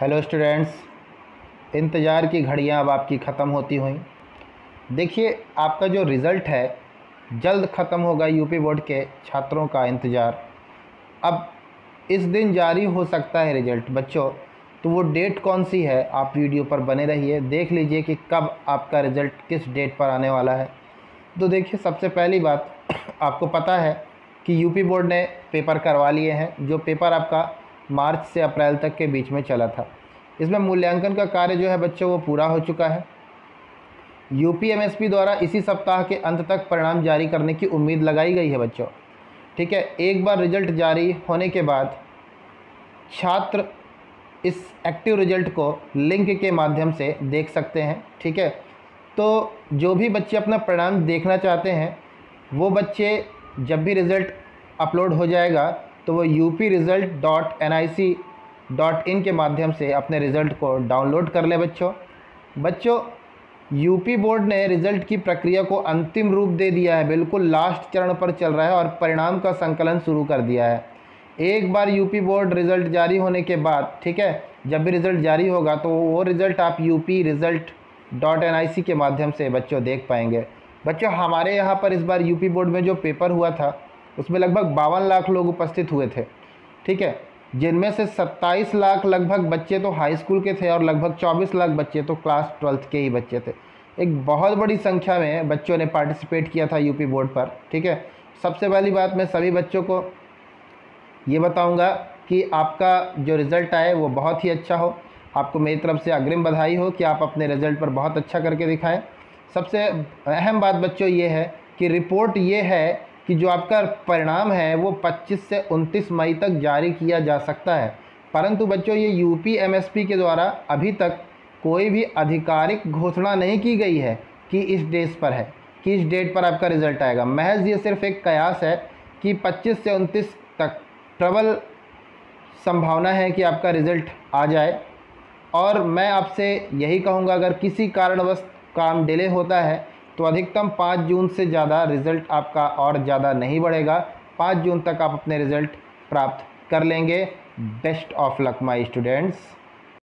Hello students, इंतज़ार की घड़ियां अब आपकी ख़त्म होती हुई। देखिए, आपका जो रिज़ल्ट है जल्द ख़त्म होगा। यूपी बोर्ड के छात्रों का इंतज़ार अब इस दिन जारी हो सकता है रिज़ल्ट बच्चों। तो वो डेट कौन सी है, आप वीडियो पर बने रहिए, देख लीजिए कि कब आपका रिज़ल्ट किस डेट पर आने वाला है। तो देखिए, सबसे पहली बात आपको पता है कि यूपी बोर्ड ने पेपर करवा लिए हैं। जो पेपर आपका मार्च से अप्रैल तक के बीच में चला था, इसमें मूल्यांकन का कार्य जो है बच्चों वो पूरा हो चुका है। यूपीएमएसपी द्वारा इसी सप्ताह के अंत तक परिणाम जारी करने की उम्मीद लगाई गई है बच्चों। ठीक है, एक बार रिजल्ट जारी होने के बाद छात्र इस एक्टिव रिजल्ट को लिंक के माध्यम से देख सकते हैं। ठीक है, तो जो भी बच्चे अपना परिणाम देखना चाहते हैं वो बच्चे जब भी रिज़ल्ट अपलोड हो जाएगा तो वो upresult.nic.in के माध्यम से अपने रिज़ल्ट को डाउनलोड कर लें। बच्चों यूपी बोर्ड ने रिज़ल्ट की प्रक्रिया को अंतिम रूप दे दिया है, बिल्कुल लास्ट चरण पर चल रहा है और परिणाम का संकलन शुरू कर दिया है। एक बार यूपी बोर्ड रिज़ल्ट जारी होने के बाद, ठीक है, जब भी रिज़ल्ट जारी होगा तो वो रिज़ल्ट आप upresult.nic के माध्यम से बच्चों देख पाएंगे। बच्चों, हमारे यहाँ पर इस बार यूपी बोर्ड में जो पेपर हुआ था उसमें लगभग 52 लाख लोग उपस्थित हुए थे। ठीक है, जिनमें से 27 लाख लगभग बच्चे तो हाई स्कूल के थे और लगभग 24 लाख बच्चे तो क्लास 12th के ही बच्चे थे। एक बहुत बड़ी संख्या में बच्चों ने पार्टिसिपेट किया था यूपी बोर्ड पर। ठीक है, सबसे पहली बात मैं सभी बच्चों को ये बताऊंगा कि आपका जो रिज़ल्ट आए वो बहुत ही अच्छा हो। आपको मेरी तरफ से अग्रिम बधाई हो कि आप अपने रिज़ल्ट पर बहुत अच्छा करके दिखाएं। सबसे अहम बात बच्चों ये है कि रिपोर्ट ये है कि जो आपका परिणाम है वो 25 से 29 मई तक जारी किया जा सकता है। परंतु बच्चों, ये यूपीएमएसपी के द्वारा अभी तक कोई भी आधिकारिक घोषणा नहीं की गई है कि इस डेट पर है, कि इस डेट पर आपका रिज़ल्ट आएगा। महज ये सिर्फ एक कयास है कि 25 से 29 तक प्रबल संभावना है कि आपका रिज़ल्ट आ जाए। और मैं आपसे यही कहूँगा, अगर किसी कारणवश काम डिले होता है तो अधिकतम 5 जून से ज़्यादा रिज़ल्ट आपका और ज़्यादा नहीं बढ़ेगा। 5 जून तक आप अपने रिज़ल्ट प्राप्त कर लेंगे। Best of luck my students.